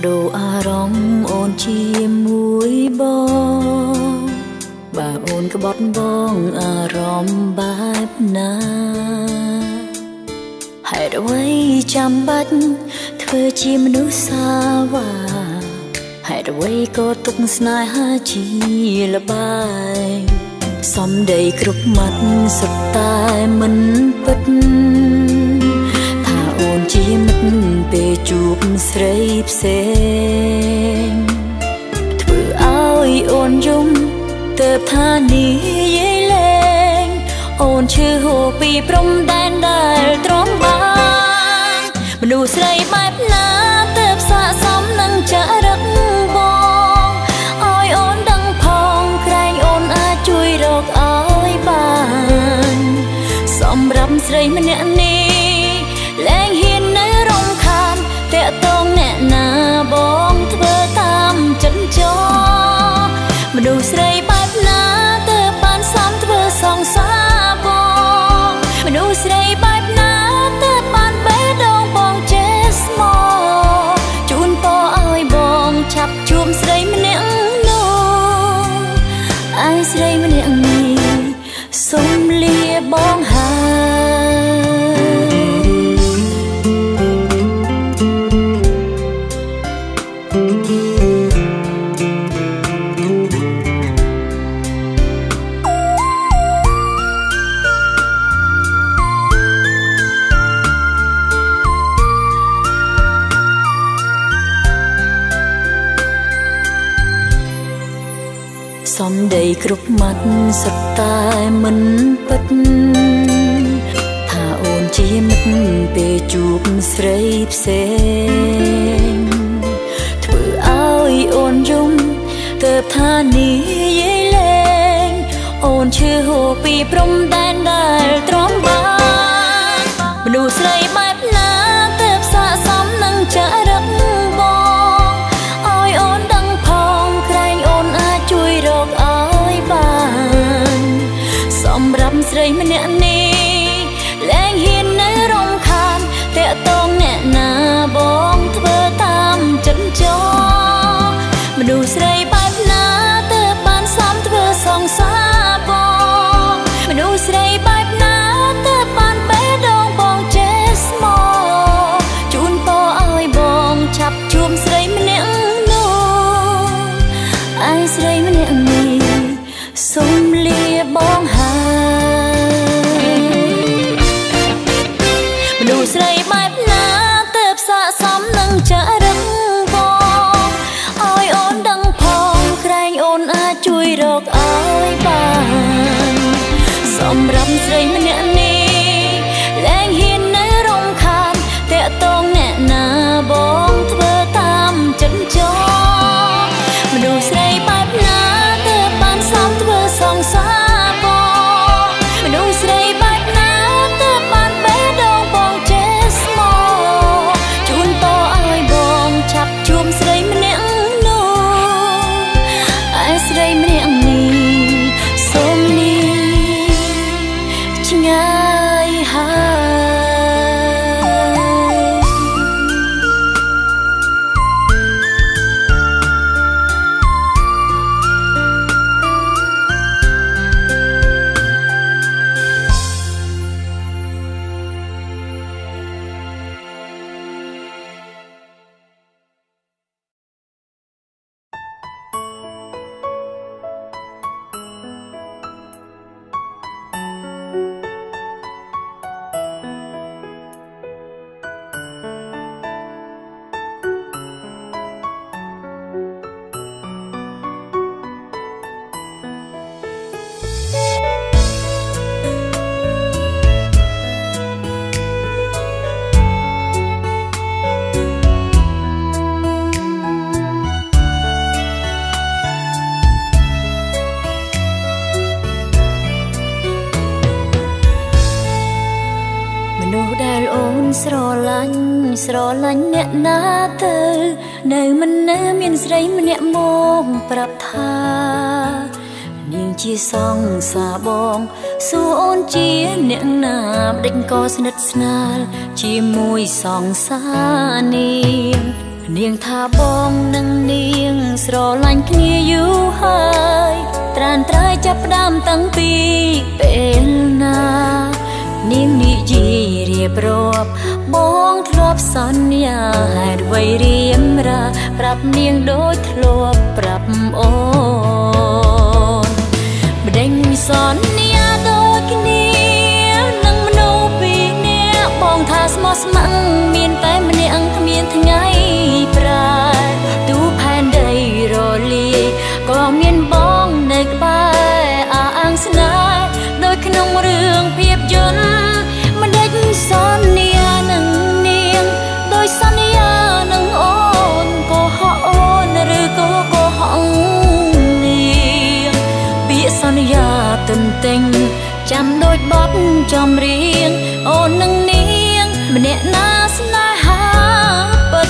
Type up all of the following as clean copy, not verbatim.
đồ rong ôn chia muối bong bà ôn cái bót bong rong bát na hãy đã quay chăm bắt thưa chim nữ xa và hãy đã quay có tục snai ha chi là bài xóm đầy cướp mắt sụt tai mình bất thà ôn chi mất bề chụp srei sen thưa áo ôn dung tập tha ní dễ lên ôn chư hồ pi prom đan đài tróm bang mình đủ srei mát na tập xa xóm nâng trả đất bong ôi ôn đăng phong canh ôn a chui rọc ôi bàn xóm rắm srei mình nhẹ ní lên hiên nơi rong khan tệ tông nhẹ na bong thưa tam chân chó mình đủ srei bát na tập ban xóm thưa song xa bong mình đủ srei bát na tập ban bé đông bong chết mò chun po ơi bong chập chuom srei mình nhẹ nô ai srei mình nhẹ ni sum lia bong hà xóm đầy cướp mắt sụt tai mình bất thà ôn chi mất bề chụp srei sen thưa áo ôn dung tập tha ní dễ lên ôn chư hồ pi prom đan đài tróm bang mình đủ srei mát na tập xa xóm nâng trả đất bong ôi ôn đăng phong canh ôn a chui rọc ôi bàn xóm rắm srei mình nhẹ ní lên hiên nơi rong khan tệ tông nhẹ na bong thưa tam chân chó mình đủ srei bát na tập ban xóm thưa song xa bong mình đủ srei bát na tập ban bé đông bong chết mò chun po ơi bong chập chuom srei mình nhẹ nô ai srei mình nhẹ ni sum lia bong hà mình đủ srei bát na tập xa xóm nâng trả đất bong ôi ôn đăng phong canh ôn a chui rọc ôi bàn xóm rắm srei mình nhẹ ní lên hiên nơi rong khan tệ tông nhẹ na bong thưa tam chân chó mình đủ srei bát na tập ban xóm thưa song xa bong mình đủ srei bát na tập ban bé đông bong chết mò chun to ơi bong chập chuom srei mình nhẹ nô ai srei mình nhẹ ni sum ni ching ai haiស្រឡាញ់អ្នកណាទៅនៅមិនណាមានស្រីម្នាក់មកប្រាប់ថានាងជាសង្សារបងសួរអូនជាអ្នកណាបដិញក៏ស្និទ្ធស្នាលជាមួយសង្សារនេះនាងថាបងនឹងនាងស្រឡាញ់គ្នាយូរហើយត្រានត្រើយចាប់ផ្ដើមតាំងពីពេលណានាងនិយាយរៀបរាប់បងធ្លាប់សន្យាហេតុអ្វីរៀមរាប្រាប់នាងដូចធ្លាប់ប្រាប់អូនម្ដេចសន្យាដូចគ្នានឹងមនុស្សពីរនាក់បងថាស្មោះស្ម័គ្រមានតែម្នាក់គ្មានថ្ងៃប្រែទូផែនដីរលាយក៏មានបងនៅក្បែរអើអាងស្នេហ៍ដូចក្នុងរឿងភាពយន្តមិនដេចសន្យានឹងនាងដោយសន្យានឹងអូនក៏ហក់អូនឬក៏ហក់នាងពាក្យសន្យាទន្ទឹងចាំដូចបទចម្រៀងអូននឹងនាងម្នាក់ណាស្នេហាពិត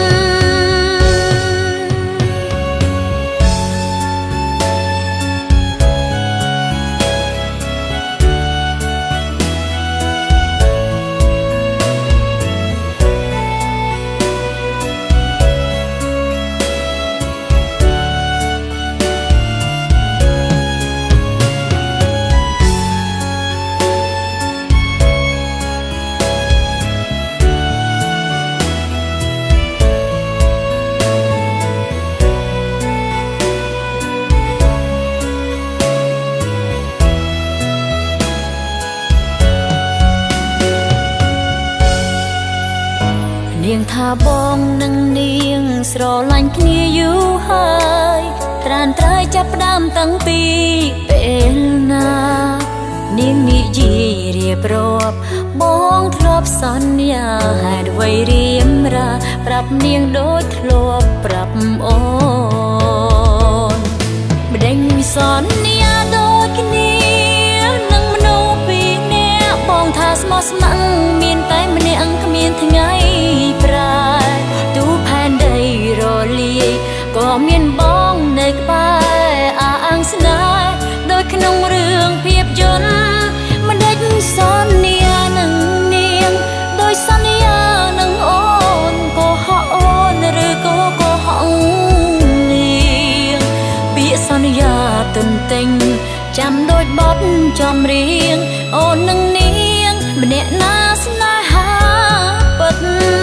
នាងថាបងនឹងនាងស្រឡាញ់គ្នាយូរហើយត្រានត្រើយចាប់ផ្ដើមតាំងពីពេលណានាងនិយាយរៀបរាប់បងធ្លាប់សន្យាហេតុអ្វីរៀមរាប្រាប់នាងដូចធ្លាប់ប្រាប់អូនម្ដេចសន្យាដូចគ្នានឹងមនុស្សពីរនាក់បងថាស្មោះស្ម័គ្រមានតែម្នាក់គ្មានថ្ងៃប្រែទូផែនដីរលាយក៏មានបងនៅក្បែរអើអាងស្នេហ៍ដូចក្នុងរឿងភាពយន្តមិនដេចសន្យានឹងនាងដោយសន្យានឹងអូនក៏ហក់អូនឬក៏ហក់នាងពាក្យសន្យាទន្ទឹងចាំដូចបទចម្រៀងអូននឹងនាងម្នាក់ណាស្នេហាពិ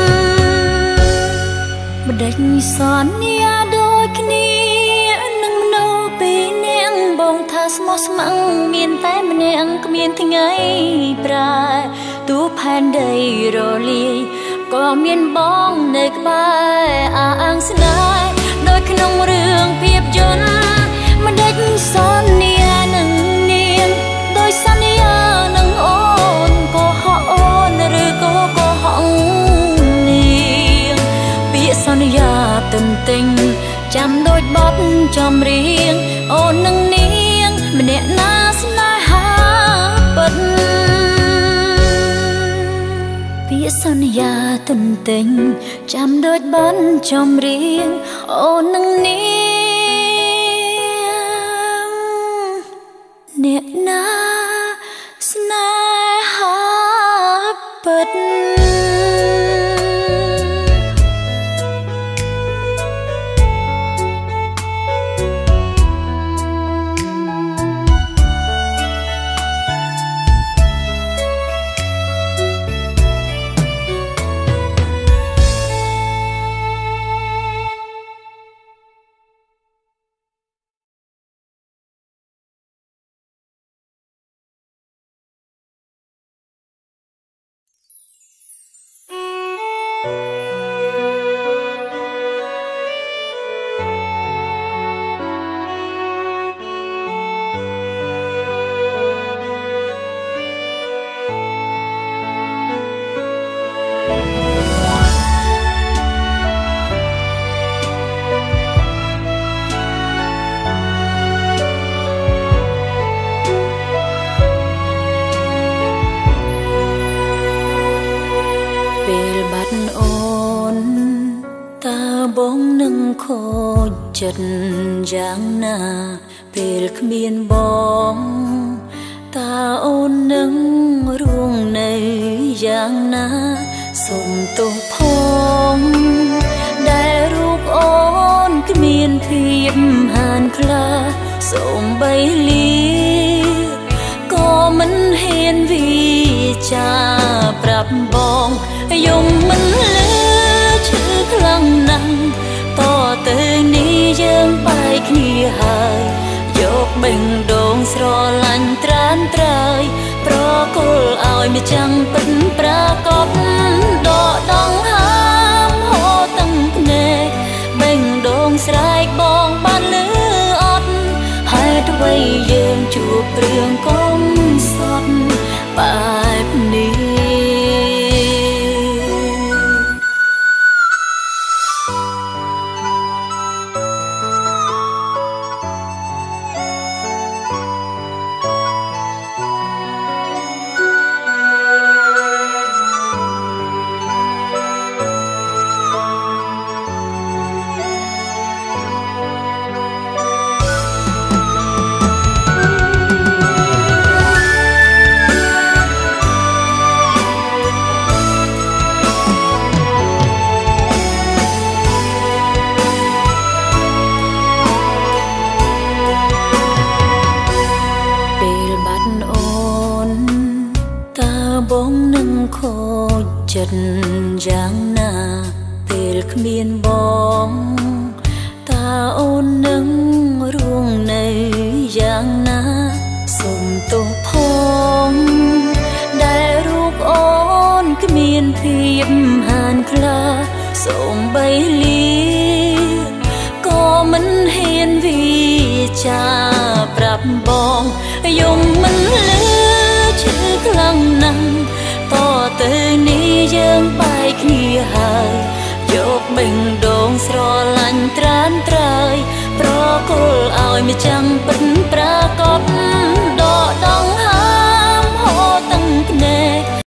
តម្ដេចសន្យាដូចគ្នានឹងមនុស្សពីរនាក់បងថាស្មោះស្ម័គ្រមានតែម្នាក់គ្មានថ្ងៃប្រែទូផែនដីរលាយក៏មានបងនៅក្បែរអើអាងស្នេហ៍ដូចក្នុងរឿងភាពយន្តមិនដេចសន្យានឹងនាងដោយសន្យានឹងអូនក៏ហក់អូនឬក៏ហក់នាងពាក្យសន្យាទន្ទឹងចាំដូចបទចម្រៀងអូននឹងនាងម្នាក់ណាស្នេហាពិតពាក្យសន្យាទន្ទឹងចាំដូចបទចម្រៀងអូននឹងនាងអ្នកណាស្នេហាពិតបងនឹងខូចចិត្តយ៉ាងណាពេលគ្មានបងតើអូននឹងរួងនៅយ៉ាងណាសូមទោសផងដែលអូនគ្មានភាពហានខ្លាសូម្បីលាក៏មិនហ៊ានវិចាប្រាប់បងយំមិនលឺឈឺខ្លាំងណាស់តទៅនេះយើងបែកគ្នាហើយយកបេះដូងស្រឡាញ់ត្រានត្រើយប្រគល់ឲ្យម្ចាំងពិតប្រកបដកដង្ហើមហូរទាំងភ្នែកបេះដូងស្រែកបងបានលឺអត់ហេតុអ្វីយើងជួបរឿងកុំសត់បែបនេះបងនឹងខូចចិត្តយ៉ាងណាពេលគ្មានបងតើអូននឹងរួងនៅយ៉ាងណាសុំទោសផងដែលរូបអូនគ្មានភាពហានខ្លាសូម្បីលាក៏មិនហ៊ានវិចាប្រាប់បងយំមិនលឺឈឺខ្លាំងណាស់តទៅនេះយើងបែកគ្នាហើយយកបេះដូងស្រឡាញ់ត្រានត្រើយប្រគល់ឲ្យម្ចាំងពិត